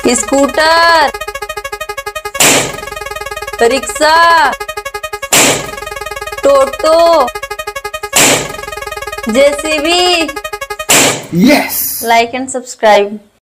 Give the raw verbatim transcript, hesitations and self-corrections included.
Scooter, rickshaw, टोटो, JCB. Yes. Like and subscribe.